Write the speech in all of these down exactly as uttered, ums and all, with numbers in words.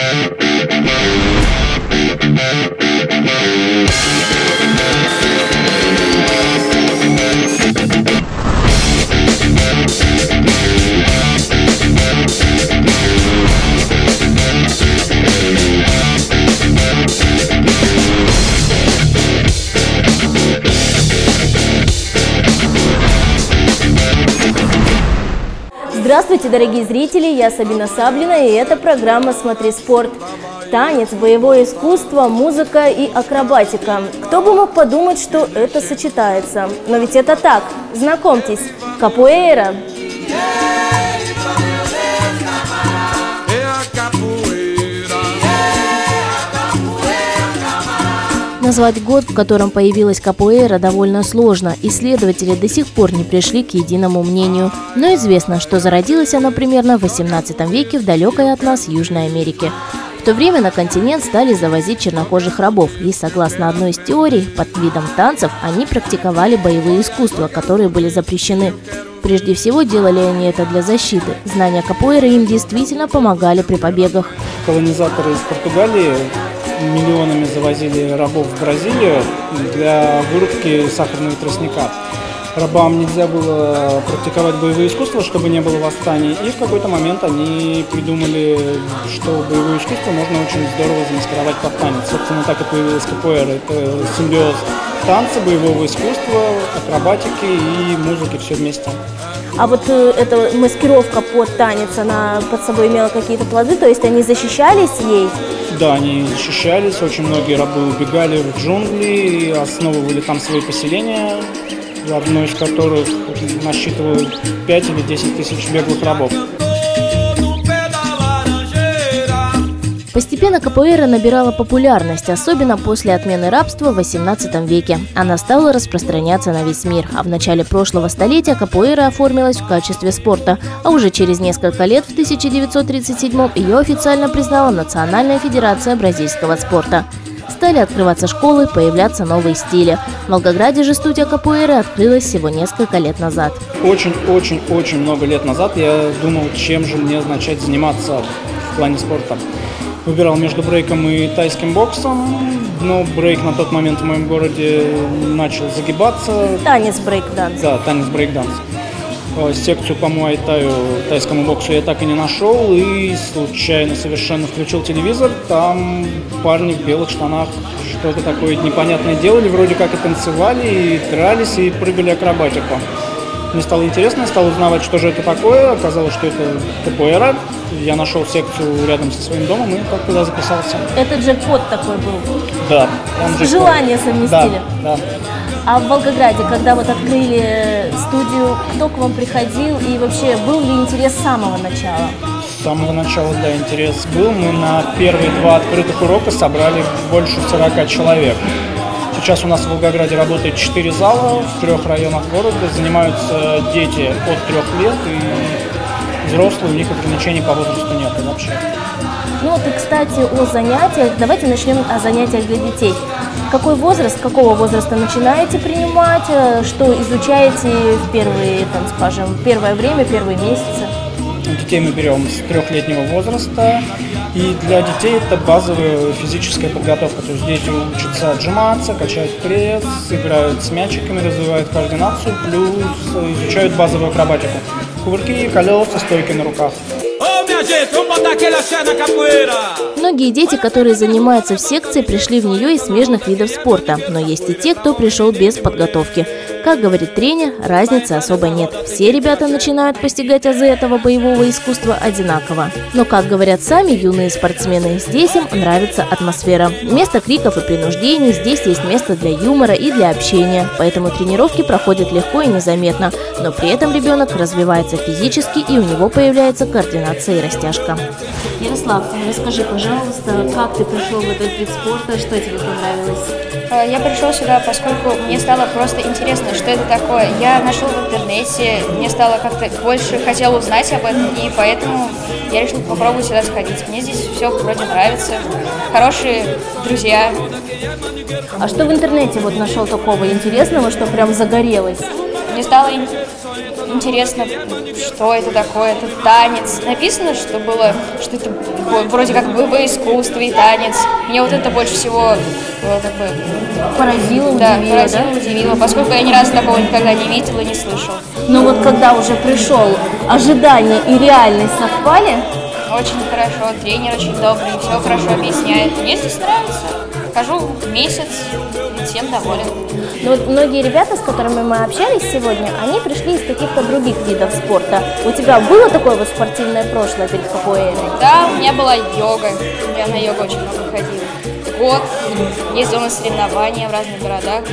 Здравствуйте, дорогие зрители, я Сабина Саблина, и это программа «Смотри спорт». Танец, боевое искусство, музыка и акробатика. Кто бы мог подумать, что это сочетается? Но ведь это так. Знакомьтесь, капуэйра. Назвать год, в котором появилась капуэйра, довольно сложно. Исследователи до сих пор не пришли к единому мнению. Но известно, что зародилась она примерно в восемнадцатом веке в далекой от нас Южной Америке. В то время на континент стали завозить чернокожих рабов, и, согласно одной из теорий, под видом танцев они практиковали боевые искусства, которые были запрещены. Прежде всего, делали они это для защиты. Знания капуэйры им действительно помогали при побегах. Колонизаторы из Португалии миллионами завозили рабов в Бразилию для вырубки сахарного тростника. Рабам нельзя было практиковать боевые искусства, чтобы не было восстаний. И в какой-то момент они придумали, что боевое искусство можно очень здорово замаскировать под танец. Собственно, так и появилась капуэйра. Это симбиоз танца, боевого искусства, акробатики и музыки, все вместе. А вот э, эта маскировка под танец, она под собой имела какие-то плоды, то есть они защищались ей? Да, они защищались, очень многие рабы убегали в джунгли и основывали там свои поселения, одно из которых насчитывало пять или десять тысяч беглых рабов. Постепенно капуэйра набирала популярность, особенно после отмены рабства в восемнадцатом веке. Она стала распространяться на весь мир, а в начале прошлого столетия капуэйра оформилась в качестве спорта, а уже через несколько лет, в тысяча девятьсот тридцать седьмом, ее официально признала Национальная федерация бразильского спорта. Стали открываться школы, появляться новые стили. В Волгограде же студия капуэйры открылась всего несколько лет назад. Очень-очень-очень много лет назад я думал, чем же мне начать заниматься в плане спорта. Выбирал между брейком и тайским боксом, но брейк на тот момент в моем городе начал загибаться. Танец брейк-данс. Да, танец брейк-данс. Секцию по муай-таю, тайскому боксу я так и не нашел, и случайно совершенно включил телевизор. Там парни в белых штанах что-то такое непонятное делали, вроде как и танцевали, и дрались, и прыгали акробатику. Мне стало интересно, я стал узнавать, что же это такое. Оказалось, что это капуэйра. Я нашел секцию рядом со своим домом и так туда записался. Это джекпот такой был? Да. Желание совместили? Да, да. А в Волгограде, когда вот открыли студию, кто к вам приходил и вообще был ли интерес с самого начала? С самого начала, да, интерес был. Мы на первые два открытых урока собрали больше сорока человек. Сейчас у нас в Волгограде работает четыре зала в трех районах города. Занимаются дети от трех лет, и взрослые, у них ограничений по возрасту нет вообще. Ну вот и, кстати, о занятиях. Давайте начнем о занятиях для детей. Какой возраст, какого возраста начинаете принимать, что изучаете в первые, там, скажем, первое время, первые месяцы? Детей мы берем с трехлетнего возраста, и для детей это базовая физическая подготовка. То есть дети учатся отжиматься, качают пресс, играют с мячиками, развивают координацию, плюс изучают базовую акробатику. Кувырки, колеса, стойки на руках. Многие дети, которые занимаются в секции, пришли в нее из смежных видов спорта, но есть и те, кто пришел без подготовки. Как говорит тренер, разницы особо нет. Все ребята начинают постигать азы этого боевого искусства одинаково. Но, как говорят сами юные спортсмены, здесь им нравится атмосфера. Вместо криков и принуждений здесь есть место для юмора и для общения. Поэтому тренировки проходят легко и незаметно. Но при этом ребенок развивается физически, и у него появляется координация и растяжка. Ярослав, расскажи, пожалуйста, как ты пришел в этот вид спорта, что тебе понравилось? Я пришел сюда, поскольку мне стало просто интересно, что это такое. Я нашел в интернете, мне стало как-то больше, хотел узнать об этом, и поэтому я решил попробовать сюда сходить. Мне здесь все вроде нравится, хорошие друзья. А что в интернете вот нашел такого интересного, что прям загорелось? Мне стало, интересно, что это такое, это танец. Написано, что было, что это вроде как боевое искусство и танец. Мне вот это больше всего как бы, Поразило, да, удивило, поразило, да? удивило, поскольку я ни разу такого никогда не видела, не слышала. Но вот когда уже пришел, ожидания и реальность совпали? Очень хорошо, тренер очень добрый, все хорошо объясняет. Мне здесь нравится. Хожу месяц, и всем доволен. Но вот многие ребята, с которыми мы общались сегодня, они пришли из каких-то других видов спорта. У тебя было такое вот спортивное прошлое перед капоэйрой? Да, у меня была йога. Я на йогу очень много ходила. Год, ездил на соревнования в разных городах.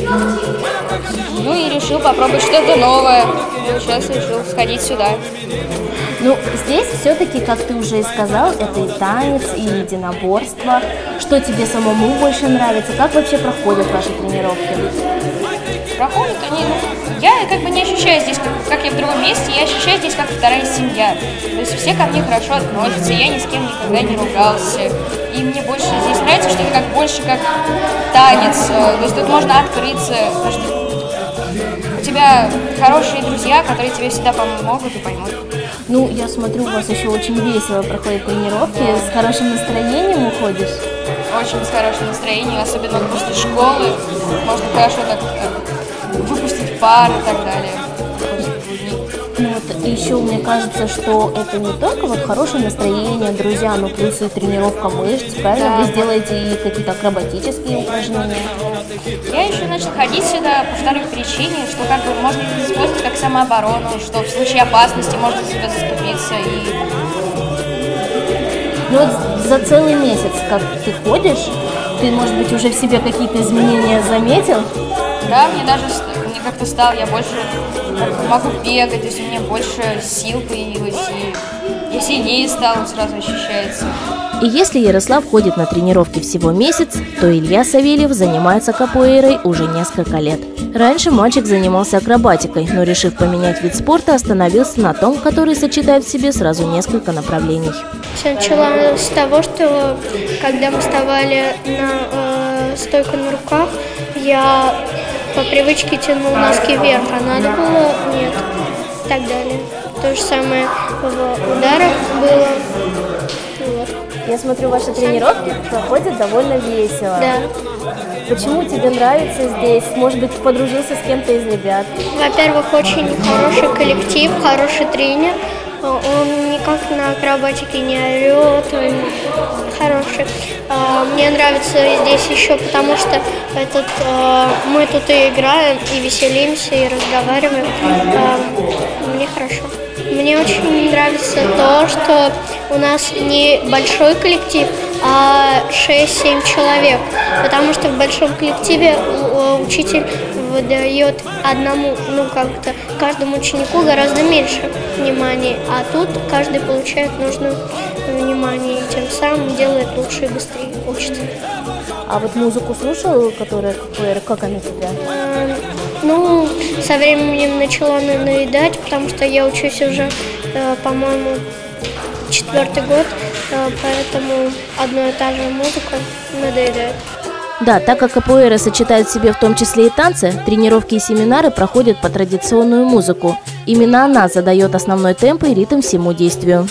Ну и решил попробовать что-то новое. Ну, сейчас решил сходить сюда. Ну, здесь все-таки, как ты уже и сказал, это и танец, и единоборство. Что тебе самому больше нравится? Как вообще проходят ваши тренировки? Проходят они, ну, я как бы не ощущаю здесь, как, как я в другом месте, я ощущаю здесь как вторая семья. То есть все ко мне хорошо относятся, я ни с кем никогда не ругался. И мне больше здесь нравится, что это как больше как танец. То есть тут можно открыться, потому что у тебя хорошие друзья, которые тебе всегда помогут и поймут. Ну, я смотрю, у вас еще очень весело проходят тренировки, с хорошим настроением уходишь? Очень с хорошим настроением, особенно после школы. Можно хорошо так, так выпустить пар и так далее. Ну, вот еще мне кажется, что это не только вот хорошее настроение, друзья, но плюс и тренировка мышц, правильно? Да. Вы сделаете и какие-то акробатические упражнения. Я еще начала ходить сюда по второй причине, что как бы можно это использовать как самооборону, что в случае опасности можно за себя заступиться. И... Ну вот за целый месяц, как ты ходишь, ты, может быть, уже в себе какие-то изменения заметил? Да, мне даже мне как-то стало, я больше могу бегать, то есть у меня больше сил появилось, и я сильнее стала, сразу ощущается. И если Ярослав ходит на тренировки всего месяц, то Илья Савельев занимается капоэйрой уже несколько лет. Раньше мальчик занимался акробатикой, но, решив поменять вид спорта, остановился на том, который сочетает в себе сразу несколько направлений. Все началось с того, что когда мы вставали на э, стойку на руках, я по привычке тянул носки вверх, а надо было нет, и так далее. То же самое в ударах было. Вот. Я смотрю, ваши тренировки проходят довольно весело. Да. Почему тебе нравится здесь? Может быть, подружился с кем-то из ребят? Во-первых, очень хороший коллектив, хороший тренер. Он никак на акробатике не орет, он хороший. Мне нравится здесь еще потому, что этот, мы тут и играем, и веселимся, и разговариваем. Мне хорошо. Мне очень нравится то, что у нас не большой коллектив, а шесть-семь человек. Потому что в большом коллективе учитель выдает одному, ну как-то, каждому ученику гораздо меньше внимания. А тут каждый получает нужное внимание и тем самым делает лучше и быстрее учится. А вот музыку слушал, которая капоэйра, как она тебя? А, ну, со временем начала надоедать, потому что я учусь уже, по-моему, четвертый год, поэтому одна и та же музыка надоедает. Да, так как капоэйра сочетает в себе в том числе и танцы, тренировки и семинары проходят по традиционную музыку. Именно она задает основной темп и ритм всему действию.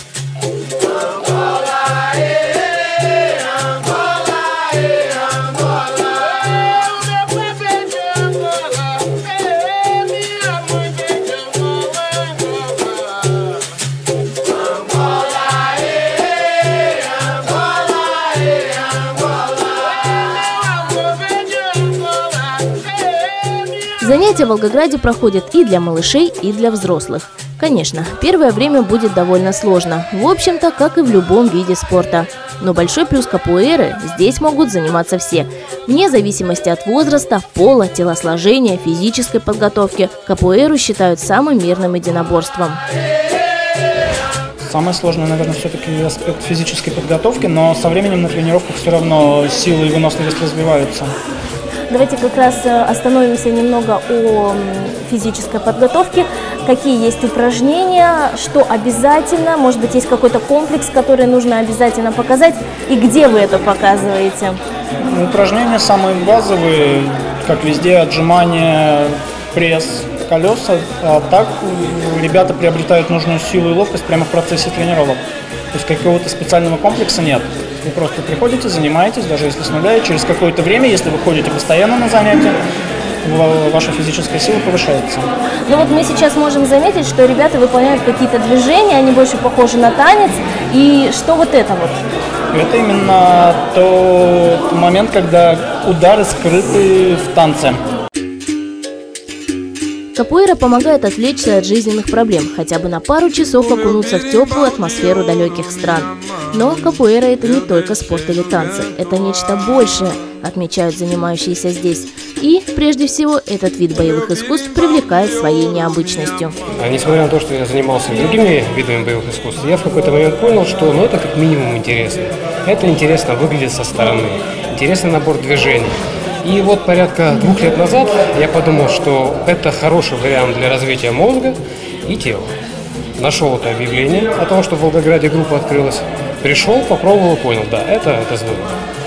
Занятия в Волгограде проходят и для малышей, и для взрослых. Конечно, первое время будет довольно сложно, в общем-то, как и в любом виде спорта. Но большой плюс капоэйры – здесь могут заниматься все. Вне зависимости от возраста, пола, телосложения, физической подготовки, капоэйру считают самым мирным единоборством. Самое сложное, наверное, все-таки аспект физической подготовки, но со временем на тренировках все равно силы и выносливость развиваются. Давайте как раз остановимся немного о физической подготовке. Какие есть упражнения, что обязательно, может быть, есть какой-то комплекс, который нужно обязательно показать, и где вы это показываете? Упражнения самые базовые, как везде, отжимания, пресс, колеса. А так ребята приобретают нужную силу и ловкость прямо в процессе тренировок. То есть какого-то специального комплекса нет. Вы просто приходите, занимаетесь, даже если с нуля, и через какое-то время, если вы ходите постоянно на занятия, ваша физическая сила повышается. Ну вот мы сейчас можем заметить, что ребята выполняют какие-то движения, они больше похожи на танец. И что вот это вот? Это именно тот момент, когда удары скрыты в танце. Капуэра помогает отвлечься от жизненных проблем, хотя бы на пару часов окунуться в теплую атмосферу далеких стран. Но капуэра – это не только спорт или танцы, это нечто большее, отмечают занимающиеся здесь. И, прежде всего, этот вид боевых искусств привлекает своей необычностью. А несмотря на то, что я занимался другими видами боевых искусств, я в какой-то момент понял, что ну, это как минимум интересно. Это интересно выглядит со стороны, интересный набор движений. И вот порядка двух лет назад я подумал, что это хороший вариант для развития мозга и тела. Нашел это объявление о том, что в Волгограде группа открылась. Пришел, попробовал и понял, да, это, это здорово.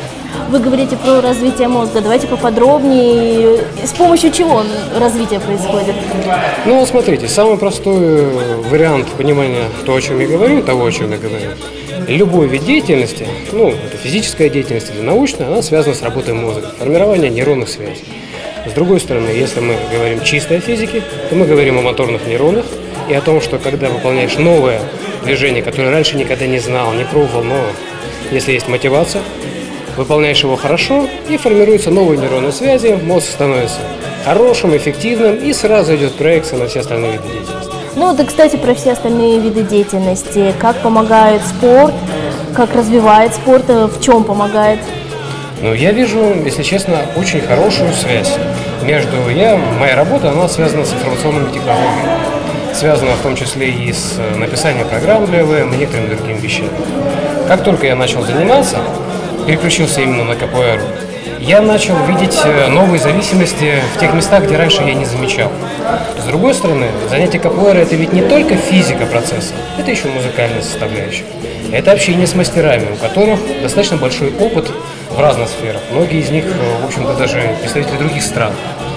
Вы говорите про развитие мозга. Давайте поподробнее. С помощью чего развитие происходит? Ну, смотрите, самый простой вариант понимания того, о чем я говорю, того, о чем я говорю. Любой вид деятельности, ну, это физическая деятельность или научная, она связана с работой мозга, формированием нейронных связей. С другой стороны, если мы говорим чисто о физике, то мы говорим о моторных нейронах и о том, что когда выполняешь новое движение, которое раньше никогда не знал, не пробовал, но если есть мотивация, выполняешь его хорошо, и формируются новые нейронные связи, мозг становится хорошим, эффективным, и сразу идет проекция на все остальные виды деятельности. Ну, да, кстати, про все остальные виды деятельности. Как помогает спорт, как развивает спорт, в чем помогает? Ну, я вижу, если честно, очень хорошую связь между... Я, моя работа, она связана с информационными технологиями. Связана в том числе и с написанием программ для ИВМ и некоторыми другими вещами. Как только я начал заниматься, переключился именно на капуэру, я начал видеть новые зависимости в тех местах, где раньше я не замечал. С другой стороны, занятие капуэрой – это ведь не только физика процесса, это еще музыкальная составляющая. Это общение с мастерами, у которых достаточно большой опыт в разных сферах. Многие из них, в общем-то, даже представители других стран.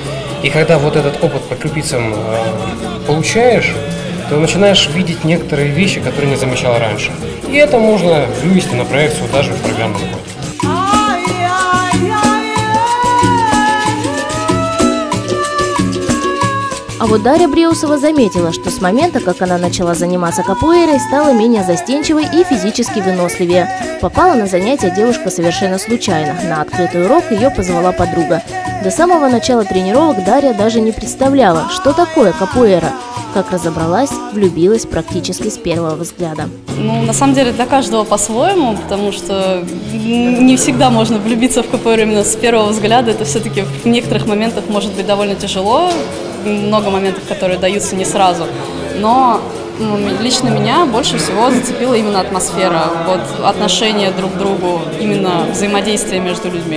И когда вот этот опыт по крупицам получаешь, то начинаешь видеть некоторые вещи, которые не замечал раньше. И это можно вывести на проекцию даже в программном коде. А вот Дарья Бреусова заметила, что с момента, как она начала заниматься капуэрой, стала менее застенчивой и физически выносливее. Попала на занятия девушка совершенно случайно. На открытый урок ее позвала подруга. До самого начала тренировок Дарья даже не представляла, что такое капуэра. Как разобралась, влюбилась практически с первого взгляда. Ну, на самом деле, для каждого по-своему, потому что не всегда можно влюбиться в капуэру именно с первого взгляда. Это все-таки в некоторых моментах может быть довольно тяжело. Много моментов, которые даются не сразу. Но ну, лично меня больше всего зацепила именно атмосфера, вот, отношения друг к другу, именно взаимодействие между людьми.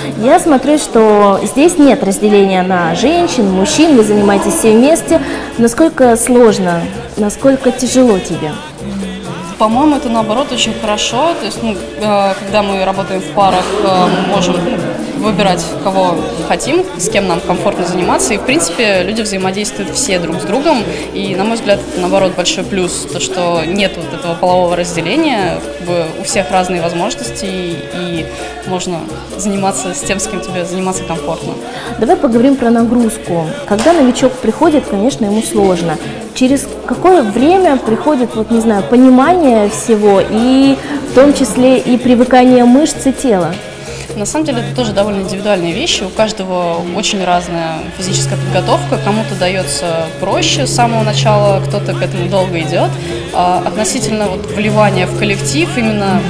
Я смотрю, что здесь нет разделения на женщин, мужчин, вы занимаетесь все вместе. Насколько сложно, насколько тяжело тебе? По-моему, это наоборот очень хорошо. То есть, ну, э, когда мы работаем в парах, э, мы можем ну, выбирать, кого хотим, с кем нам комфортно заниматься. И, в принципе, люди взаимодействуют все друг с другом. И, на мой взгляд, это, наоборот, большой плюс. То, что нет вот этого полового разделения. Как бы у всех разные возможности. И можно заниматься с тем, с кем тебе заниматься комфортно. Давай поговорим про нагрузку. Когда новичок приходит, конечно, ему сложно. Через какое время приходит, вот не знаю, понимание всего, и в том числе и привыкание мышц и тела? На самом деле это тоже довольно индивидуальные вещи, у каждого очень разная физическая подготовка, кому-то дается проще с самого начала, кто-то к этому долго идет. А относительно вот вливания в коллектив, именно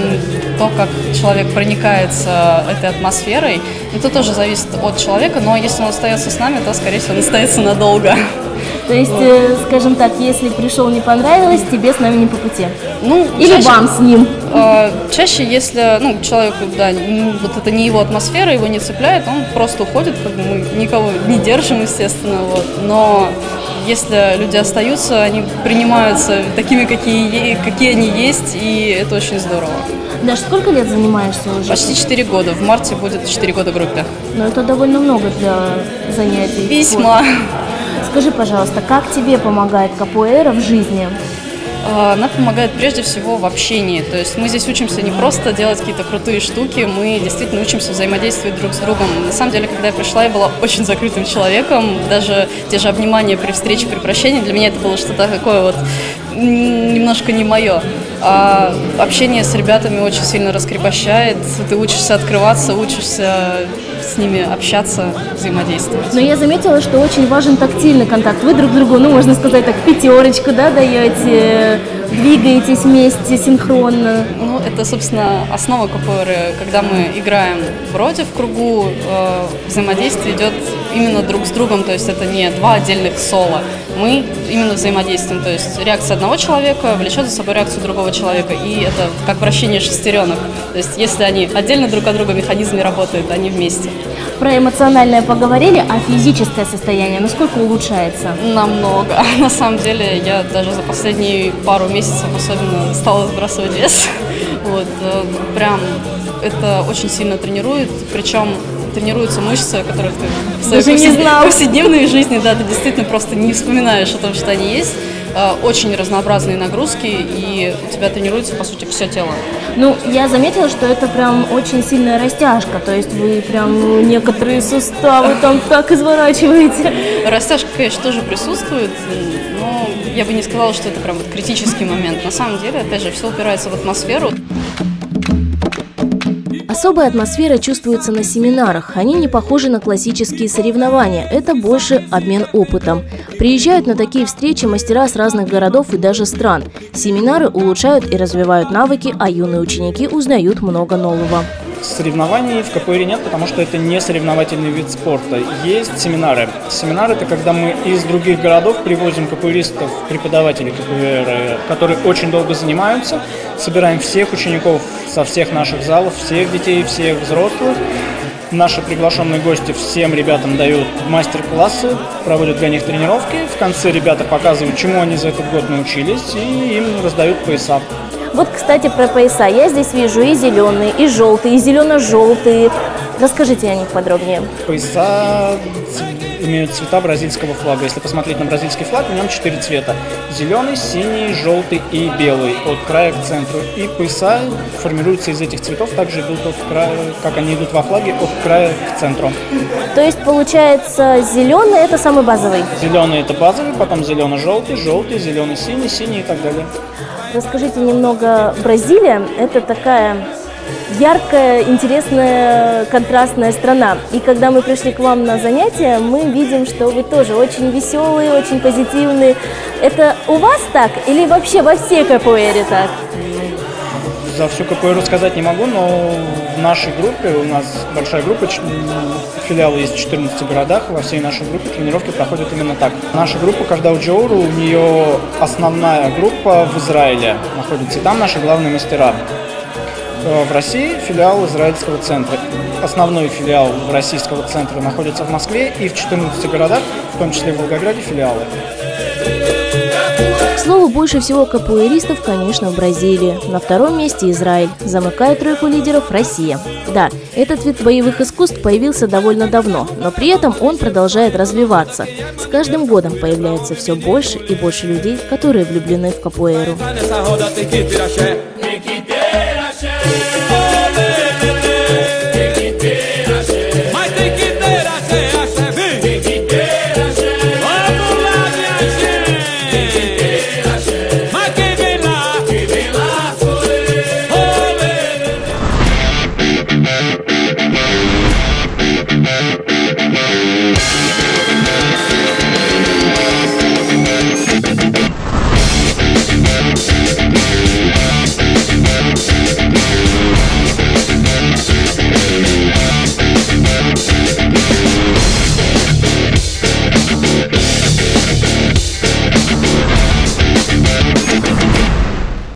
то, как человек проникается этой атмосферой, это тоже зависит от человека, но если он остается с нами, то, скорее всего, он остается надолго. То есть, э, скажем так, если пришел, не понравилось, тебе с нами не по пути? Ну, или чаще, вам с ним? Э, чаще, если ну, человеку, да, ну, вот это не его атмосфера, его не цепляет, он просто уходит, как бы мы никого не держим, естественно, вот. Но если люди остаются, они принимаются такими, какие, какие они есть, и это очень здорово. Даш, сколько лет занимаешься уже? Почти четыре года. В марте будет четыре года в группе. Ну, это довольно много для занятий. Весьма. Скажи, пожалуйста, как тебе помогает капуэра в жизни? Она помогает прежде всего в общении. То есть мы здесь учимся не просто делать какие-то крутые штуки, мы действительно учимся взаимодействовать друг с другом. На самом деле, когда я пришла, я была очень закрытым человеком. Даже те же обнимания при встрече, при прощении, для меня это было что-то такое вот немножко не мое. А общение с ребятами очень сильно раскрепощает. Ты учишься открываться, учишься с ними общаться, взаимодействовать. Но я заметила, что очень важен тактильный контакт. Вы друг другу, ну, можно сказать так, пятерочку, да, даете, двигаетесь вместе синхронно. Ну, это, собственно, основа капуэры. Когда мы играем вроде в кругу, э, взаимодействие идет именно друг с другом, то есть это не два отдельных соло. Мы именно взаимодействуем, то есть реакция одного человека влечет за собой реакцию другого человека, и это как вращение шестеренок. То есть если они отдельно друг от друга, механизм не работает, они вместе. Про эмоциональное поговорили, а физическое состояние насколько улучшается? Намного. На самом деле я даже за последние пару месяцев особенно стала сбрасывать вес. Вот, прям это очень сильно тренирует, причем тренируются мышцы, которых ты в своей повсед... повседневной жизни, да, ты действительно просто не вспоминаешь о том, что они есть. Очень разнообразные нагрузки, и у тебя тренируется, по сути, все тело. Ну, я заметила, что это прям очень сильная растяжка, то есть вы прям некоторые суставы там так изворачиваете. Растяжка, конечно, тоже присутствует, но я бы не сказала, что это прям вот критический момент. На самом деле, опять же, все упирается в атмосферу. Особая атмосфера чувствуется на семинарах. Они не похожи на классические соревнования. Это больше обмен опытом. Приезжают на такие встречи мастера с разных городов и даже стран. Семинары улучшают и развивают навыки, а юные ученики узнают много нового. Соревнований в капуэре нет, потому что это не соревновательный вид спорта. Есть семинары. Семинары – это когда мы из других городов привозим капуэристов, преподавателей капуэры, которые очень долго занимаются, собираем всех учеников со всех наших залов, всех детей, всех взрослых. Наши приглашенные гости всем ребятам дают мастер-классы, проводят для них тренировки. В конце ребята показывают, чему они за этот год научились, и им раздают пояса. Вот, кстати, про пояса. Я здесь вижу и зеленые, и желтые, и зелено-желтые. Расскажите о них подробнее. Пояса имеют цвета бразильского флага. Если посмотреть на бразильский флаг, в нем четыре цвета. Зеленый, синий, желтый и белый от края к центру. И пояса формируются из этих цветов, также идут от края, как они идут во флаге, от края к центру. То есть, получается, зеленый – это самый базовый? Зеленый – это базовый, потом зелено-желтый, желтый, зеленый-синий, синий и так далее. Расскажите немного. Бразилия – это такая яркая, интересная, контрастная страна. И когда мы пришли к вам на занятия, мы видим, что вы тоже очень веселые, очень позитивные. Это у вас так или вообще во всей капуэре так? За всю капуэру сказать не могу, но в нашей группе, у нас большая группа, филиалы есть в четырнадцати городах, во всей нашей группе тренировки проходят именно так. Наша группа Кардау Джоуру, у нее основная группа в Израиле находится, и там наши главные мастера. В России филиал израильского центра. Основной филиал российского центра находится в Москве и в четырнадцати городах, в том числе в Волгограде, филиалы. К слову, больше всего капуэристов, конечно, в Бразилии. На втором месте Израиль. Замыкает тройку лидеров Россия. Да, этот вид боевых искусств появился довольно давно, но при этом он продолжает развиваться. С каждым годом появляется все больше и больше людей, которые влюблены в капуэру.